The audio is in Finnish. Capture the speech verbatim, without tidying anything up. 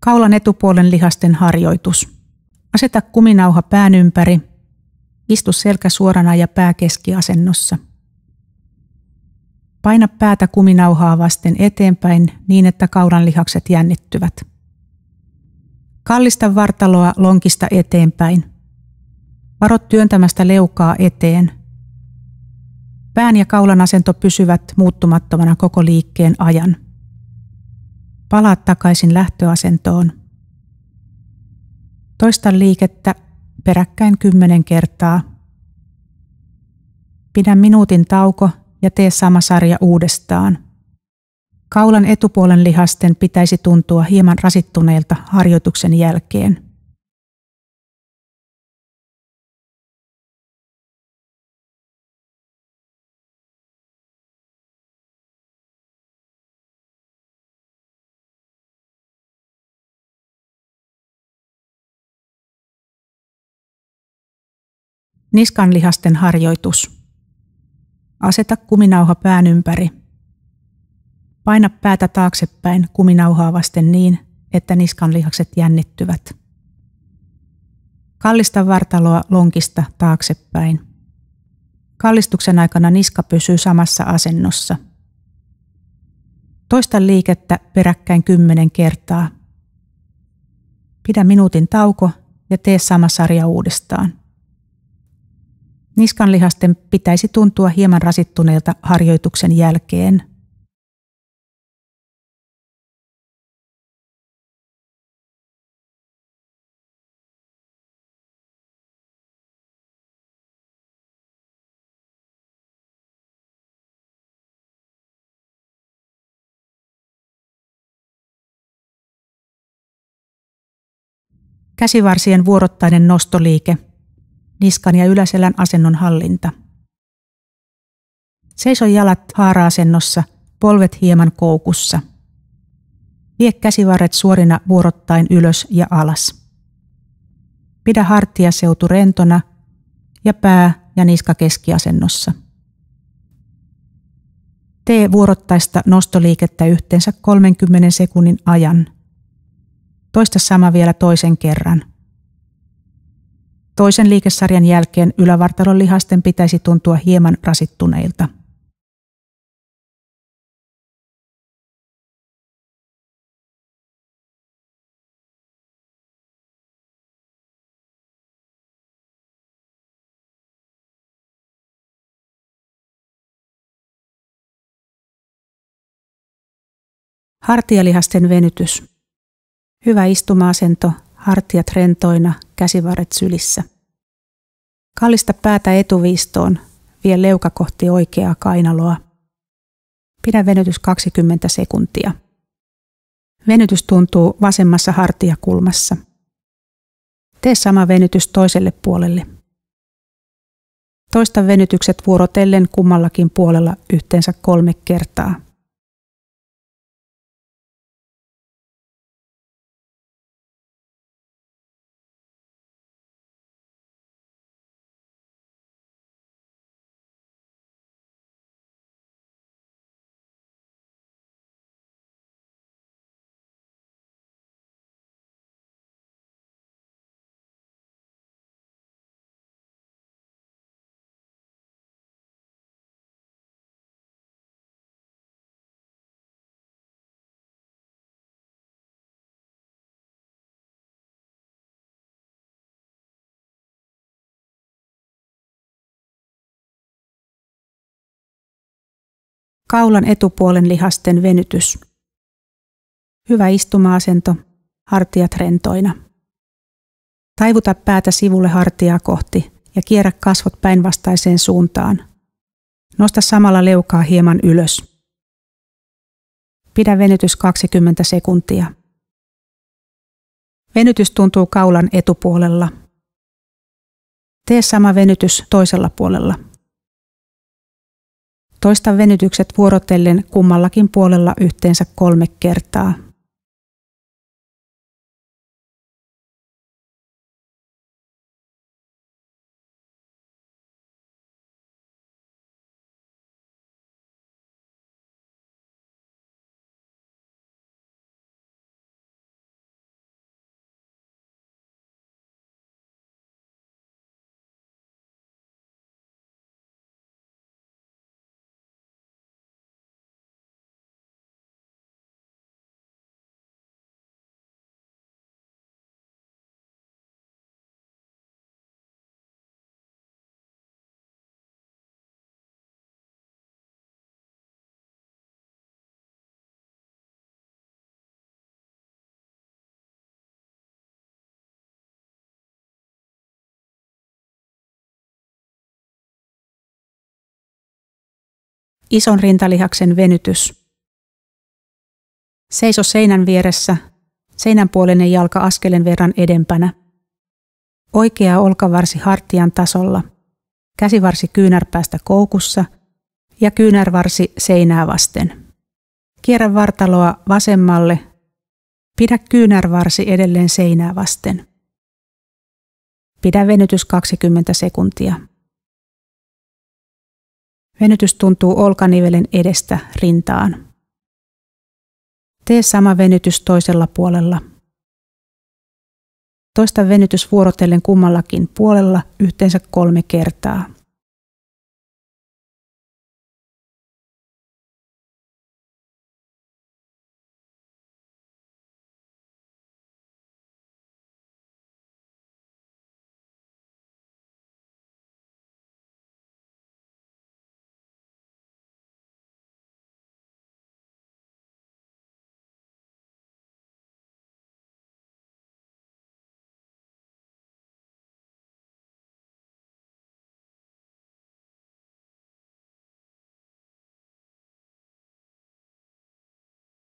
Kaulan etupuolen lihasten harjoitus. Aseta kuminauha pään ympäri. Istu selkä suorana ja pää keskiasennossa. Paina päätä kuminauhaa vasten eteenpäin niin, että kaulan lihakset jännittyvät. Kallista vartaloa lonkista eteenpäin. Varo työntämästä leukaa eteen. Pään ja kaulan asento pysyvät muuttumattomana koko liikkeen ajan. Palaa takaisin lähtöasentoon. Toista liikettä peräkkäin kymmenen kertaa. Pidä minuutin tauko ja tee sama sarja uudestaan. Kaulan etupuolen lihasten pitäisi tuntua hieman rasittuneilta harjoituksen jälkeen. Niskan lihasten harjoitus. Aseta kuminauha pään ympäri. Paina päätä taaksepäin kuminauhaa vasten niin, että niskan lihakset jännittyvät. Kallista vartaloa lonkista taaksepäin. Kallistuksen aikana niska pysyy samassa asennossa. Toista liikettä peräkkäin kymmenen kertaa. Pidä minuutin tauko ja tee sama sarja uudestaan. Niskan lihasten pitäisi tuntua hieman rasittuneilta harjoituksen jälkeen. Käsivarsien vuorottainen nostoliike. Niskan ja yläselän asennon hallinta. Seiso jalat haara-asennossa, polvet hieman koukussa. Vie käsivarret suorina vuorottain ylös ja alas. Pidä hartiaseutu rentona ja pää ja niska keskiasennossa. Tee vuorottaista nostoliikettä yhteensä kolmenkymmenen sekunnin ajan. Toista sama vielä toisen kerran. Toisen liikesarjan jälkeen ylävartalon lihasten pitäisi tuntua hieman rasittuneilta. Hartialihasten venytys. Hyvä istuma-asento, hartiat rentoina, käsivarret sylissä. Kallista päätä etuviistoon, vie leuka kohti oikeaa kainaloa. Pidä venytys kaksikymmentä sekuntia. Venytys tuntuu vasemmassa hartiakulmassa. Tee sama venytys toiselle puolelle. Toista venytykset vuorotellen kummallakin puolella yhteensä kolme kertaa. Kaulan etupuolen lihasten venytys. Hyvä istuma-asento, hartiat rentoina. Taivuta päätä sivulle hartiaa kohti ja kierrä kasvot päinvastaiseen suuntaan. Nosta samalla leukaa hieman ylös. Pidä venytys kaksikymmentä sekuntia. Venytys tuntuu kaulan etupuolella. Tee sama venytys toisella puolella. Toista venytykset vuorotellen kummallakin puolella yhteensä kolme kertaa. ison rintalihaksen venytys. Seiso seinän vieressä, seinänpuolinen jalka askelen verran edempänä. Oikea olkavarsi hartian tasolla, käsivarsi kyynärpäästä koukussa ja kyynärvarsi seinää vasten. Kierrä vartaloa vasemmalle, pidä kyynärvarsi edelleen seinää vasten. Pidä venytys kaksikymmentä sekuntia. Venytys tuntuu olkanivelen edestä rintaan. Tee sama venytys toisella puolella. Toista venytys vuorotellen kummallakin puolella yhteensä kolme kertaa.